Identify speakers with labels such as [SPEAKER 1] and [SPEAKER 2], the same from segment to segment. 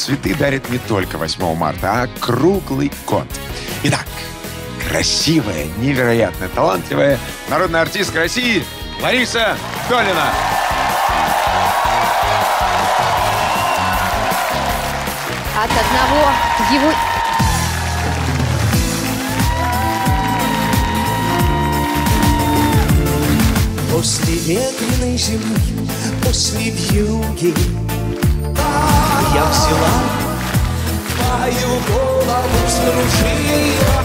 [SPEAKER 1] цветы дарит не только 8 марта, а круглый год. Итак, красивая, невероятно талантливая народная артистка России Лариса Долина.
[SPEAKER 2] От одного его...
[SPEAKER 3] После ветреной зимы, после вьюги, я взяла твою голову, вскружила.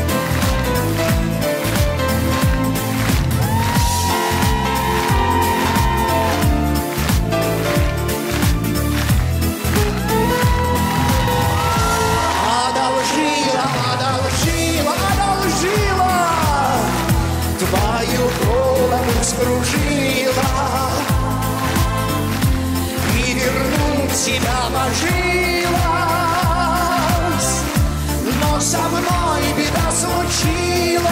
[SPEAKER 3] Твою голову вскружила, и вернуть себя ложилась, но со мной беда случилась.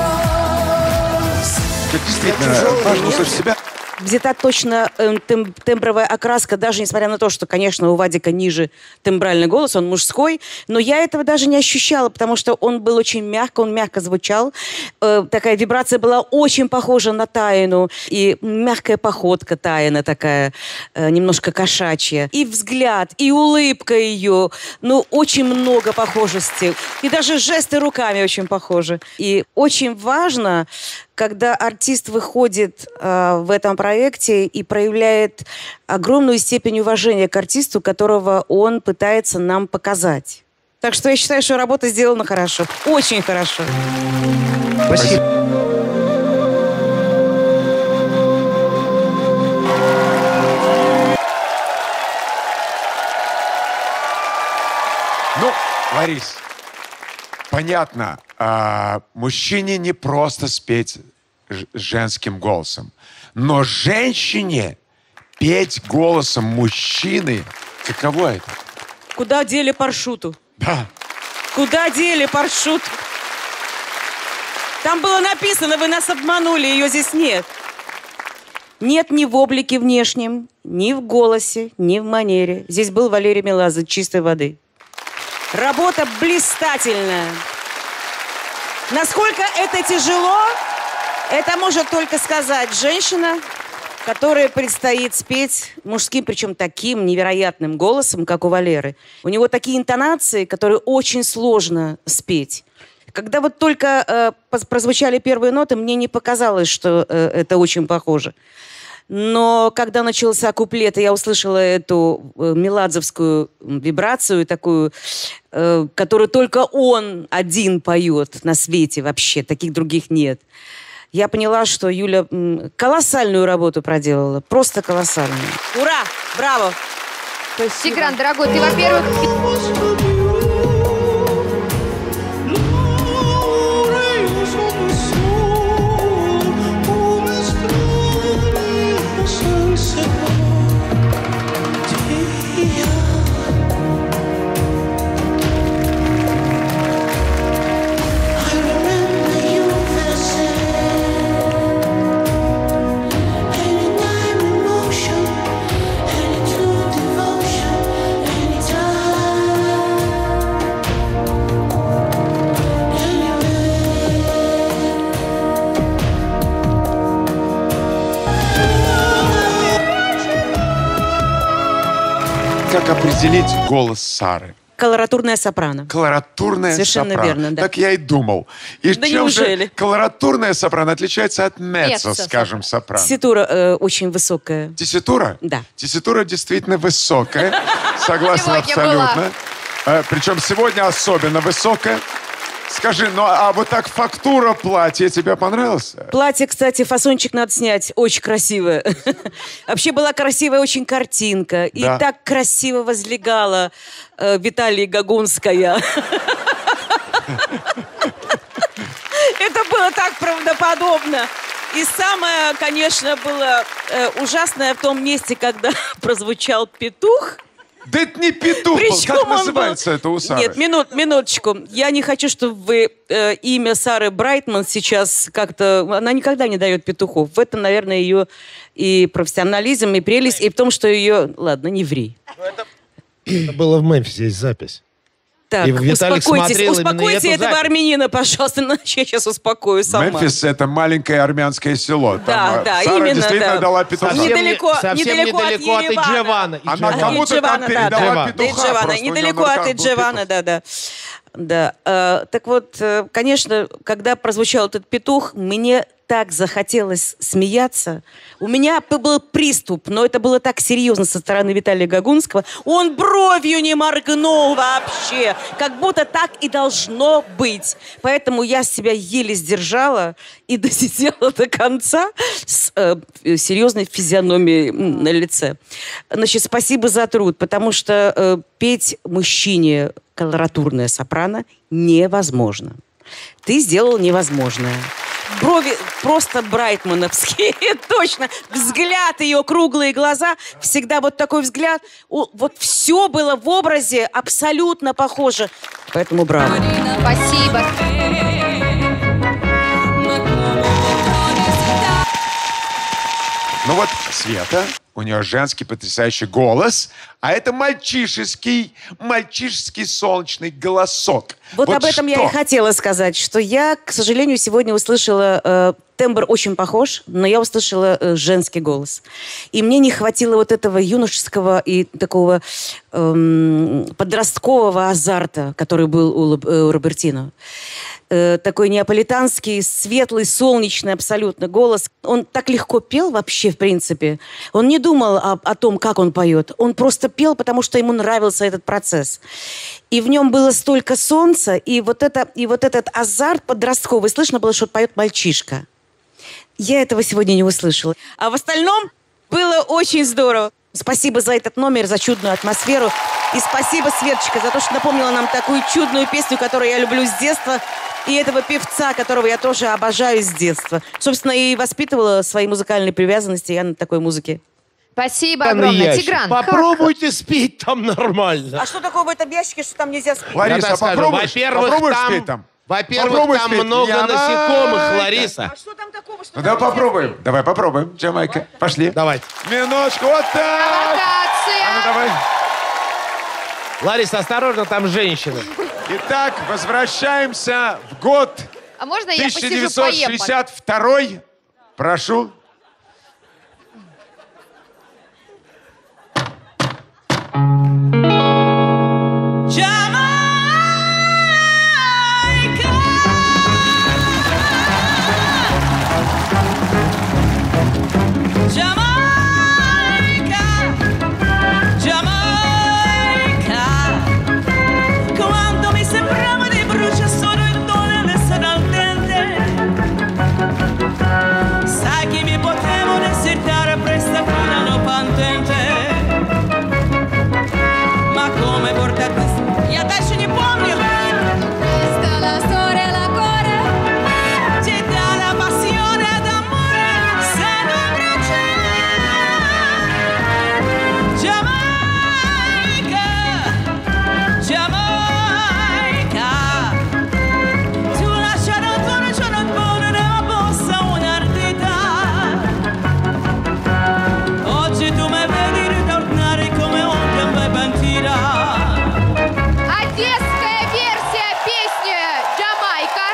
[SPEAKER 1] Действительно, важно услышать себя.
[SPEAKER 4] Взята точно тембровая окраска, даже несмотря на то, что, конечно, у Вадика ниже тембральный голос, он мужской, но я этого даже не ощущала, потому что он был очень мягко, он мягко звучал. Такая вибрация была очень похожа на Таину, и мягкая походка Таина такая, немножко кошачья. И взгляд, и улыбка ее, ну, очень много похожести. И даже жесты руками очень похожи. И очень важно, когда артист выходит в этом проекте и проявляет огромную степень уважения к артисту, которого он пытается нам показать. Так что я считаю, что работа сделана хорошо. Очень хорошо.
[SPEAKER 3] Спасибо.
[SPEAKER 1] Ну, Ларис, понятно, мужчине не просто спеть женским голосом, но женщине петь голосом мужчины, каково это?
[SPEAKER 4] Куда дели паршуту?
[SPEAKER 1] Да.
[SPEAKER 4] Куда дели паршуту? Там было написано, вы нас обманули, ее здесь нет. Нет ни в облике внешнем, ни в голосе, ни в манере. Здесь был Валерий Меладзе чистой воды. Работа блистательная. Насколько это тяжело, это может только сказать женщина, которой предстоит спеть мужским, причем таким невероятным голосом, как у Валеры. У него такие интонации, которые очень сложно спеть. Когда вот только прозвучали первые ноты, мне не показалось, что это очень похоже. Но когда начался куплет, и я услышала эту меладзовскую вибрацию, такую, которую только он один поет на свете вообще, таких других нет. Я поняла, что Юля колоссальную работу проделала, просто колоссальную. Ура! Браво!
[SPEAKER 2] Тигран, дорогой, ты, во-первых...
[SPEAKER 1] Как определить голос Сары?
[SPEAKER 4] Колоратурная сопрано.
[SPEAKER 1] Колоратурная
[SPEAKER 4] Совершенно
[SPEAKER 1] сопрано.
[SPEAKER 4] верно, да.
[SPEAKER 1] Так я и думал. И
[SPEAKER 4] Да
[SPEAKER 1] чем
[SPEAKER 4] неужели?
[SPEAKER 1] же колоратурная сопрано отличается от меццо,
[SPEAKER 2] Меццо,
[SPEAKER 1] скажем, сопрано?
[SPEAKER 4] Тесситура очень высокая.
[SPEAKER 1] Тесситура?
[SPEAKER 4] Да.
[SPEAKER 1] Тесситура действительно высокая. Согласна
[SPEAKER 2] Сегодня
[SPEAKER 1] абсолютно. Причем сегодня особенно высокая. Скажи, ну а вот так фактура платья тебе понравилась?
[SPEAKER 4] Платье, кстати, фасончик надо снять. Очень красивое. Вообще была красивая очень картинка. И
[SPEAKER 1] Да.
[SPEAKER 4] так красиво возлегала Виталия Гагунская. Это было так правдоподобно. И самое, конечно, было ужасное в том месте, когда прозвучал петух.
[SPEAKER 1] Да это не петух был.
[SPEAKER 4] Причем
[SPEAKER 1] Как
[SPEAKER 4] он был-
[SPEAKER 1] называется это у Сары?
[SPEAKER 4] Нет, минуточку. Я не хочу, чтобы вы имя Сары Брайтман сейчас как-то... Она никогда не дает петухов. В этом, наверное, ее и профессионализм, и прелесть, и в том, что ее... Ладно, не ври.
[SPEAKER 5] Это было в Мемфисе, есть запись.
[SPEAKER 4] Так,
[SPEAKER 5] И Виталик смотрел
[SPEAKER 4] успокойте
[SPEAKER 5] именно эту
[SPEAKER 4] этого
[SPEAKER 5] запись.
[SPEAKER 4] армянина, пожалуйста, иначе я сейчас успокою сама.
[SPEAKER 1] Мемфис — это маленькое армянское село.
[SPEAKER 4] Да,
[SPEAKER 1] Там,
[SPEAKER 4] да,
[SPEAKER 1] Сара
[SPEAKER 4] именно,
[SPEAKER 1] действительно
[SPEAKER 4] да.
[SPEAKER 1] дала петуха.
[SPEAKER 5] Совсем
[SPEAKER 4] Недалеко
[SPEAKER 5] недалеко
[SPEAKER 4] от
[SPEAKER 5] от
[SPEAKER 4] Еревана.
[SPEAKER 5] Иджевана.
[SPEAKER 1] Она кому-то там
[SPEAKER 4] Иджевана,
[SPEAKER 1] передала
[SPEAKER 4] да,
[SPEAKER 1] петуха.
[SPEAKER 4] Иджевана,
[SPEAKER 1] просто у неё
[SPEAKER 4] недалеко
[SPEAKER 1] на
[SPEAKER 4] от
[SPEAKER 1] руках был
[SPEAKER 4] Иджевана,
[SPEAKER 1] петух.
[SPEAKER 4] да. Так вот, конечно, когда прозвучал этот петух, мне так захотелось смеяться. У меня был приступ, но это было так серьезно со стороны Виталия Гагунского. Он бровью не моргнул вообще, как будто так и должно быть. Поэтому я себя еле сдержала и досидела до конца с серьезной физиономией на лице. Значит, спасибо за труд, потому что петь мужчине колоратурное сопрано невозможно. Ты сделал невозможное. Брови просто брайтмановские, точно. Взгляд ее, круглые глаза, всегда вот такой взгляд. Вот все было в образе абсолютно похоже. Поэтому браво.
[SPEAKER 2] Спасибо.
[SPEAKER 1] Ну вот Света, у нее женский потрясающий голос, а это мальчишеский солнечный голосок.
[SPEAKER 4] Вот об этом я и хотела сказать, что я, к сожалению, сегодня услышала... тембр очень похож, но я услышала женский голос. И мне не хватило вот этого юношеского и такого подросткового азарта, который был у Робертино. Такой неаполитанский, светлый, солнечный абсолютно голос. Он так легко пел вообще, в принципе. Он не думал о том, как он поет. Он просто пел, потому что ему нравился этот процесс. И в нем было столько солнца, и вот этот азарт подростковый. Слышно было, что поет мальчишка. Я этого сегодня не услышала. А в остальном было очень здорово. Спасибо за этот номер, за чудную атмосферу. И спасибо, Светочка, за то, что напомнила нам такую чудную песню, которую я люблю с детства. И этого певца, которого я тоже обожаю с детства. Собственно, и воспитывала свои музыкальные привязанности я на такой музыке.
[SPEAKER 2] Спасибо огромное. Тигран,
[SPEAKER 5] Попробуйте спеть там нормально.
[SPEAKER 4] А что такое в этом ящике, что там нельзя спеть?
[SPEAKER 1] Лариса,
[SPEAKER 5] Я так скажу,
[SPEAKER 1] попробуешь спеть там?
[SPEAKER 5] Во-первых,
[SPEAKER 1] Попробуй
[SPEAKER 5] там
[SPEAKER 1] спеть.
[SPEAKER 5] много насекомых, Лариса.
[SPEAKER 4] А что там такого? Что
[SPEAKER 1] Ну давай попробуем. Давай попробуем, Джамайка. Пошли.
[SPEAKER 5] Давайте.
[SPEAKER 1] Минуточку, вот так. А ну
[SPEAKER 2] Провокация.
[SPEAKER 1] давай.
[SPEAKER 5] Лариса, осторожно, там женщина.
[SPEAKER 1] Итак, возвращаемся в год
[SPEAKER 2] А можно я посижу, поем?
[SPEAKER 1] 1962. Прошу.
[SPEAKER 6] Sai che mi potevo desertare presto fino alla pantente. Ma come portare я дальше не помню.
[SPEAKER 2] Stella storia la cuore.
[SPEAKER 6] C'è la passione d'amore se non Giamaica, Giamaica. Tu lasciare un tono c'è una buona nella bossa un'ardita. Oggi tu mi vedi ritornare come un tempo pentita.
[SPEAKER 2] Одесская версия песни «Джамайка».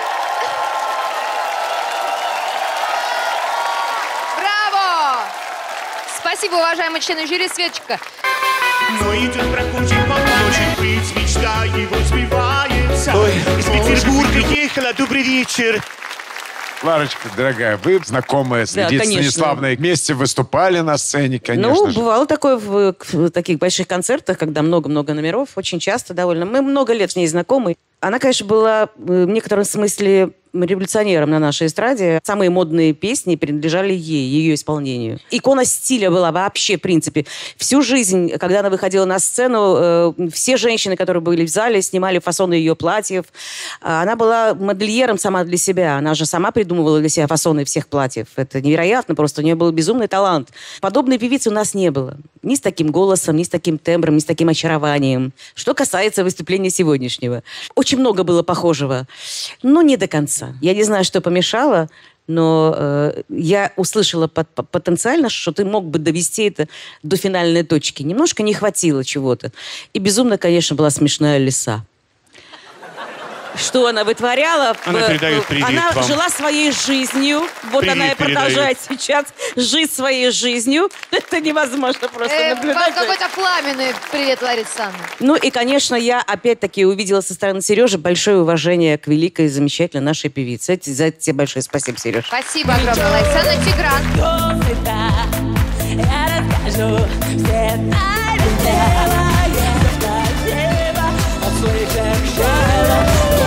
[SPEAKER 2] Браво! Спасибо, уважаемые члены жюри. Светочка.
[SPEAKER 7] Но идет прокручен потом, очень быть, мечта его сбивается. Из Петербурга ехала, добрый вечер.
[SPEAKER 1] Ларочка, дорогая, вы знакомая с
[SPEAKER 4] Да,
[SPEAKER 1] Лидией
[SPEAKER 4] конечно.
[SPEAKER 1] Станиславной. Вместе выступали на сцене, конечно
[SPEAKER 4] Ну,
[SPEAKER 1] же.
[SPEAKER 4] бывало такое в таких больших концертах, когда много-много номеров, очень часто довольно. Мы много лет с ней знакомы. Она, конечно, была в некотором смысле революционером на нашей эстраде. Самые модные песни принадлежали ей, ее исполнению. Икона стиля была вообще, в принципе. Всю жизнь, когда она выходила на сцену, все женщины, которые были в зале, снимали фасоны ее платьев. Она была модельером сама для себя. Она же сама придумывала для себя фасоны всех платьев. Это невероятно просто. У нее был безумный талант. Подобной певицы у нас не было. Ни с таким голосом, ни с таким тембром, ни с таким очарованием. Что касается выступления сегодняшнего. Очень много было похожего, но не до конца. Я не знаю, что помешало, Но я услышала потенциально, что ты мог бы довести это до финальной точки. Немножко не хватило чего-то. И безумно, конечно, была смешная лиса. Что она вытворяла?
[SPEAKER 7] Она передает привет
[SPEAKER 4] Она
[SPEAKER 7] вам.
[SPEAKER 4] жила своей жизнью. Вот
[SPEAKER 7] Привет
[SPEAKER 4] она и продолжает
[SPEAKER 7] передает.
[SPEAKER 4] сейчас жить своей жизнью. Это невозможно просто
[SPEAKER 2] Вам
[SPEAKER 4] наблюдать.
[SPEAKER 2] какой-то пламенный привет, Лариса Санна.
[SPEAKER 4] Ну и, конечно, я опять-таки увидела со стороны Сережи большое уважение к великой, замечательной нашей певице. За это тебе большое спасибо, Сереж.
[SPEAKER 2] Спасибо огромное, Лариса Санна. Тигран.
[SPEAKER 6] Кто всегда, я расскажу все тайны тела. Я красива от слышек шела.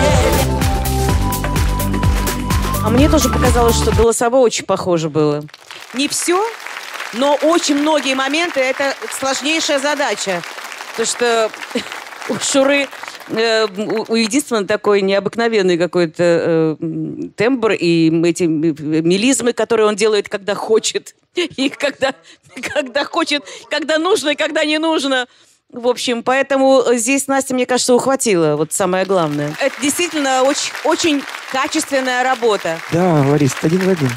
[SPEAKER 4] А мне тоже показалось, что голосово очень похоже было. Не все, но очень многие моменты — это сложнейшая задача. Потому что у Шуры у единственного такой необыкновенный какой-то тембр и эти мелизмы, которые он делает, когда хочет. И когда хочет, когда нужно и когда не нужно. В общем, поэтому здесь Настя, мне кажется, ухватила вот самое главное. Это действительно очень, очень качественная работа.
[SPEAKER 3] Да, Ларис, 1 в 1.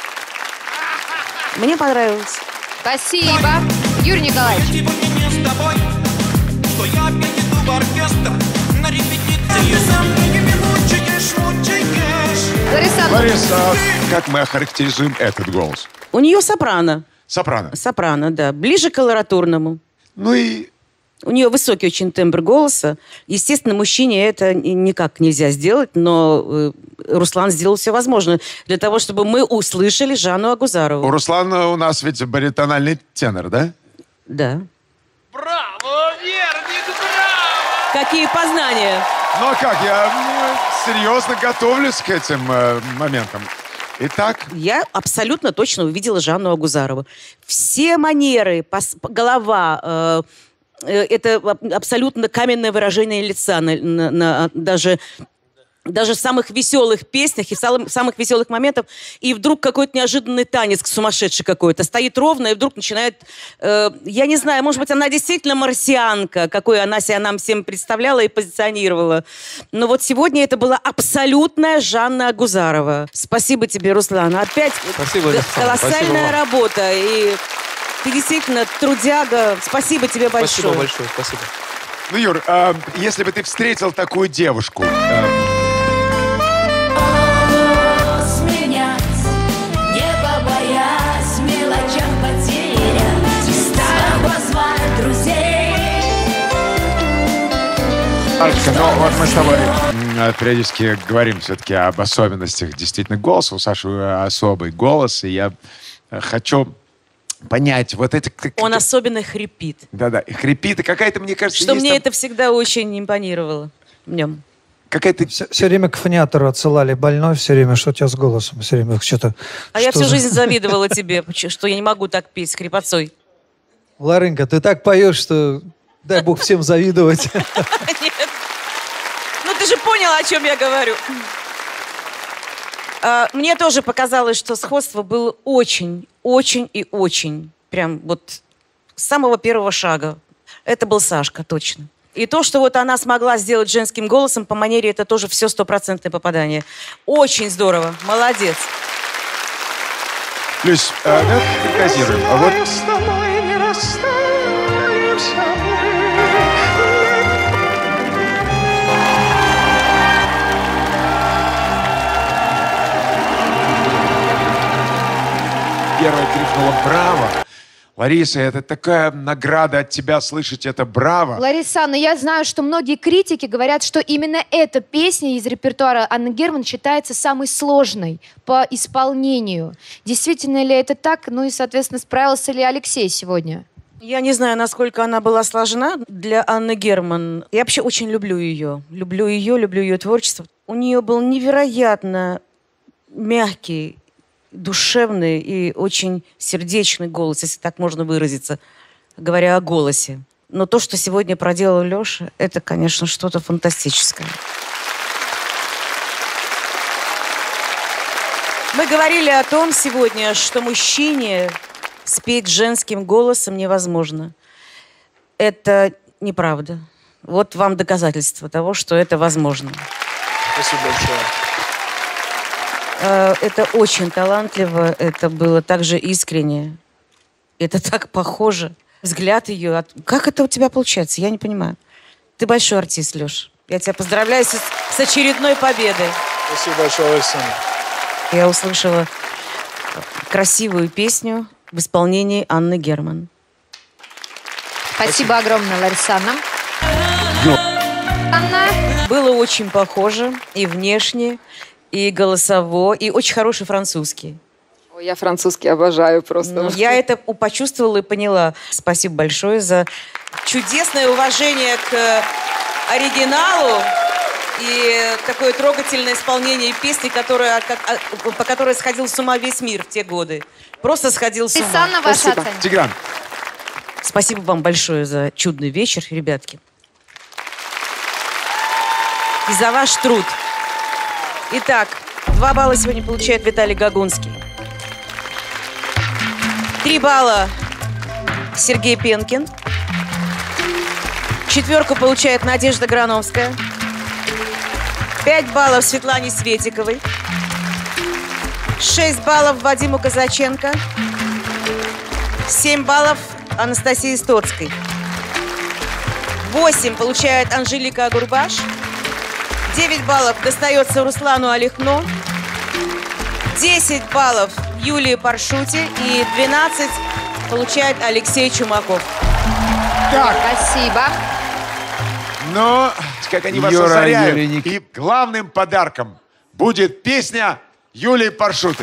[SPEAKER 4] Мне понравилось.
[SPEAKER 2] Спасибо. Юрий Николаевич.
[SPEAKER 8] Сегодня не с тобой, что я опять иду в оркестр на репетицию. Сам ты не мучаешь.
[SPEAKER 2] Лариса Санна.
[SPEAKER 1] Лариса, как мы охарактеризуем этот голос?
[SPEAKER 4] У нее сопрано.
[SPEAKER 1] Сопрано.
[SPEAKER 4] Сопрано, да. Ближе к колоратурному.
[SPEAKER 1] Ну и
[SPEAKER 4] У нее высокий очень тембр голоса. Естественно, мужчине это никак нельзя сделать, но Руслан сделал все возможное для того, чтобы мы услышали Жанну
[SPEAKER 1] у
[SPEAKER 4] Агузарову.
[SPEAKER 1] Руслана у нас ведь баритональный тенор, да?
[SPEAKER 4] Да.
[SPEAKER 5] Браво, Верник, браво!
[SPEAKER 4] Какие познания!
[SPEAKER 1] Ну а как, я серьезно готовлюсь к этим моментам. Итак,
[SPEAKER 4] Я абсолютно точно увидела Жанну Агузарову. Все манеры, голова, это абсолютно каменное выражение лица, даже в самых веселых песнях и в самых веселых моментах. И вдруг какой-то неожиданный танец сумасшедший какой-то. Стоит ровно и вдруг начинает... я не знаю, может быть, она действительно марсианка, какой она себя нам всем представляла и позиционировала. Но вот сегодня это была абсолютная Жанна Агузарова. Спасибо тебе, Руслан. Опять
[SPEAKER 3] Спасибо, Александр.
[SPEAKER 4] колоссальная работа. И ты действительно трудяга. Спасибо тебе большое.
[SPEAKER 3] Спасибо большое, спасибо.
[SPEAKER 1] ну, Юр, если бы ты встретил такую девушку,
[SPEAKER 6] Сменять, не побоясь, мелочам потерять, снова позвать друзей.
[SPEAKER 1] Арочка, ну вот мы с тобой периодически говорим все-таки об особенностях действительно голоса. У Саши особый голос, и я хочу понять вот это...
[SPEAKER 4] Он особенно хрипит.
[SPEAKER 1] Да-да, хрипит, и какая-то, мне кажется,
[SPEAKER 4] Что
[SPEAKER 1] есть
[SPEAKER 4] мне
[SPEAKER 1] там
[SPEAKER 4] это всегда очень импонировало в нем.
[SPEAKER 1] какая-то...
[SPEAKER 9] Все время к фониатору отсылали больной, все время, что у тебя с голосом, все время что-то...
[SPEAKER 4] А я
[SPEAKER 9] что
[SPEAKER 4] всю
[SPEAKER 9] за-
[SPEAKER 4] жизнь завидовала тебе, что я не могу так петь с хрипотцой.
[SPEAKER 9] Ларынька, ты так поешь, что дай бог всем завидовать.
[SPEAKER 4] Нет. Ну, ты же понял, о чем я говорю. Мне тоже показалось, что сходство было очень, очень и очень. Прям вот с самого первого шага. Это был Сашка, точно. И то, что вот она смогла сделать женским голосом по манере, это тоже все стопроцентное попадание. Очень здорово. Молодец.
[SPEAKER 1] Плюс, да, фантазируем. А вот
[SPEAKER 3] С тобой не расстанемся мы.
[SPEAKER 1] первая крикнула «Браво!». Лариса, это такая награда от тебя слышать это «Браво!».
[SPEAKER 2] Лариса Анна, я знаю, что многие критики говорят, что именно эта песня из репертуара Анны Герман считается самой сложной по исполнению. Действительно ли это так? Ну и, соответственно, справился ли Алексей сегодня?
[SPEAKER 4] Я не знаю, насколько она была сложна для Анны Герман. Я вообще очень люблю ее. Люблю ее творчество. У нее был невероятно мягкий, душевный и очень сердечный голос, если так можно выразиться, говоря о голосе. Но то, что сегодня проделал Леша, это, конечно, что-то фантастическое. Мы говорили о том сегодня, что мужчине спеть женским голосом невозможно. Это неправда. Вот вам доказательство того, что это возможно.
[SPEAKER 3] Спасибо большое.
[SPEAKER 4] Это очень талантливо, это было так же искренне. Это так похоже. Взгляд ее. Как это у тебя получается? Я не понимаю. Ты большой артист, Леш. Я тебя поздравляю с очередной победой.
[SPEAKER 10] Спасибо большое, Александр.
[SPEAKER 4] Я услышала красивую песню в исполнении Анны Герман.
[SPEAKER 2] Спасибо огромное, Ларисана. Анна.
[SPEAKER 4] Было очень похоже и внешне, и голосово, и очень хороший французский.
[SPEAKER 11] Ой, я французский обожаю просто.
[SPEAKER 4] Ну, я это почувствовала и поняла. Спасибо большое за чудесное уважение к оригиналу и такое трогательное исполнение песни, по которой сходил с ума весь мир в те годы. Просто сходил с ума.
[SPEAKER 2] Ларисана, ваша оценка.
[SPEAKER 1] Тигран.
[SPEAKER 4] Спасибо вам большое за чудный вечер, ребятки. И за ваш труд. Итак, 2 балла сегодня получает Виталий Гагунский. 3 балла Сергей Пенкин. 4 получает Надежда Грановская. 5 баллов Светлане Светиковой. 6 баллов Вадиму Казаченко. 7 баллов Анастасии Стоцкой. 8 получает Анжелика Агурбаш. 9 баллов достается Руслану Алихно. 10 баллов Юлии Паршуте. И 12 получает Алексей Чумаков.
[SPEAKER 1] Так.
[SPEAKER 2] Спасибо.
[SPEAKER 1] Но, как они вас
[SPEAKER 9] Юра,
[SPEAKER 1] озаряют.
[SPEAKER 9] Юрий Ник-
[SPEAKER 1] И главным подарком будет песня Юлии Паршуты.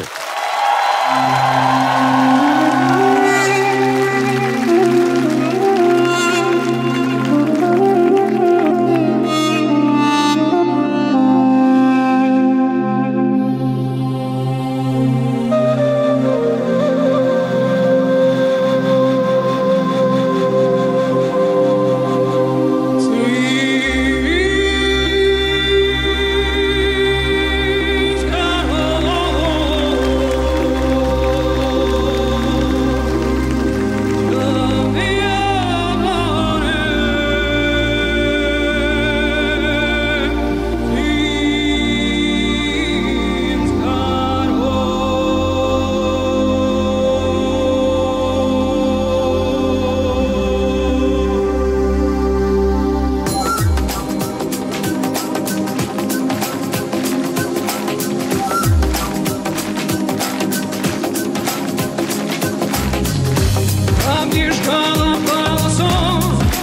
[SPEAKER 8] Объезжала полосу,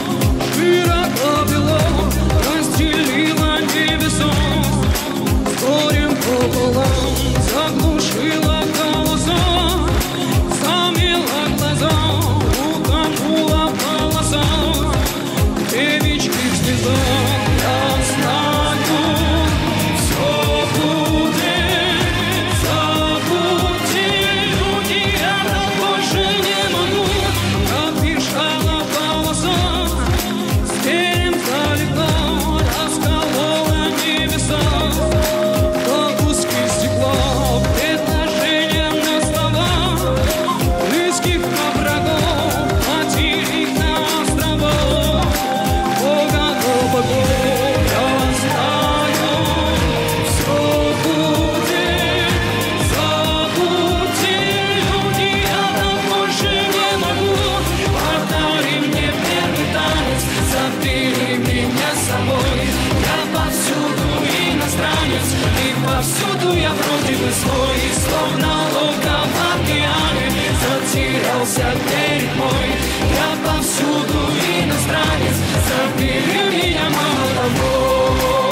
[SPEAKER 8] широко бело, расстелила небесом, с горем пополам заглушила голоса, замила глаза, утонула полоса, девички в слезах, я знаю, все будет, забудьте, люди, я так больше не могу. Объезжала полоса, с берем залегла, расколола небеса, как куски стекла, предложения на слова, близких на врагов, потерих на острова, Бога до богов, я знаю, все будет, забудьте, люди, я так больше не могу. Повтори мне первый танец, забери меня с собой. Я повсюду иностранец, и повсюду я вроде бы свой. И словно лодка в океане затерялся берег мой. Я повсюду иностранец, забери меня, мало того.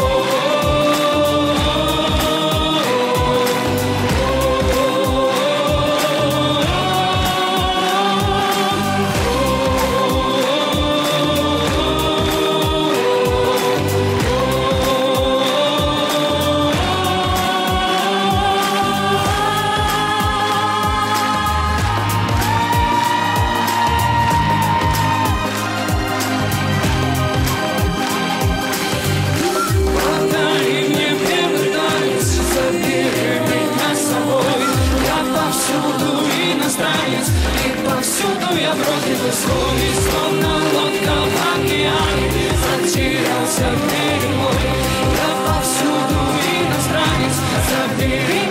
[SPEAKER 8] Повтори мне первый танец, забери меня с собой. Я повсюду иностранец, и повсюду я вроде бы свой. И словно лодка в океане затерялся берег мой. Я повсюду иностранец, забери